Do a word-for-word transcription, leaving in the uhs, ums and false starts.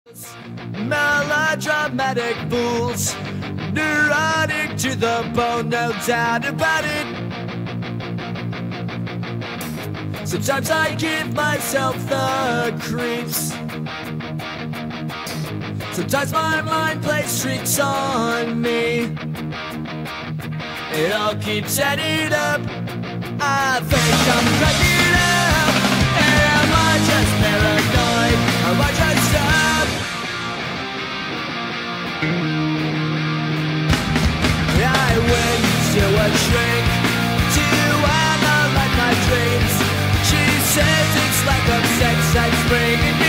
Melodramatic fools, neurotic to the bone, no doubt about it. Sometimes I give myself the creeps. Sometimes my mind plays tricks on me. It all keeps adding up. I think I'm cracking up. Am I just paranoid? Am I just up? I went to a shrink to analyze my dreams. She says it's lack of sex that's bringing